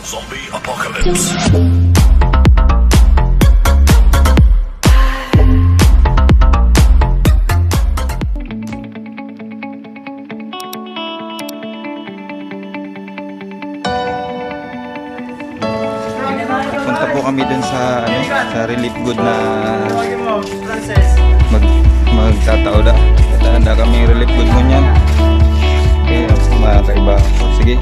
Zombie Apocalypse. Punta po kami dun sa sa relief good na magtataoda. Handa kami relief good mo niyan. Okay, mga kaiba. Sige.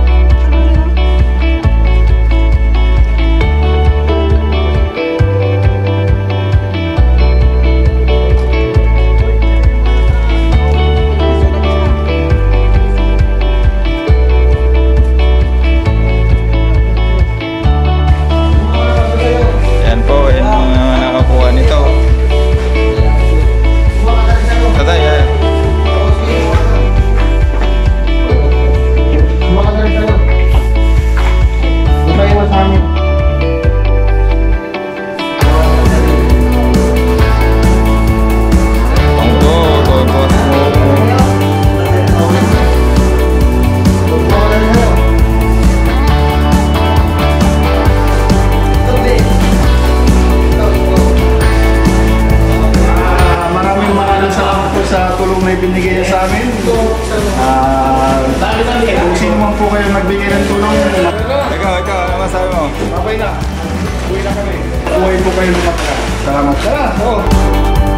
Binigay niya sa amin. Kung sino man po kayo magbigay ng tulong. Ikaw, ano masabi mo? Okay na. Uwi na kami. Uwi po kayo lumata. Salamat. Tara.